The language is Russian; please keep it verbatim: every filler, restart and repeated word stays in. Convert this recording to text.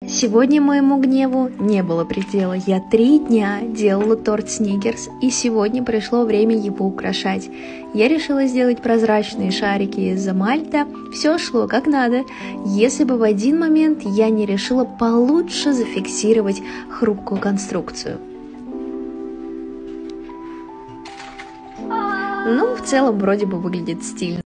Сегодня моему гневу не было предела. Я три дня делала торт Сникерс, и сегодня пришло время его украшать. Я решила сделать прозрачные шарики из эмальта. Все шло как надо, если бы в один момент я не решила получше зафиксировать хрупкую конструкцию. Ну, в целом, вроде бы выглядит стильно.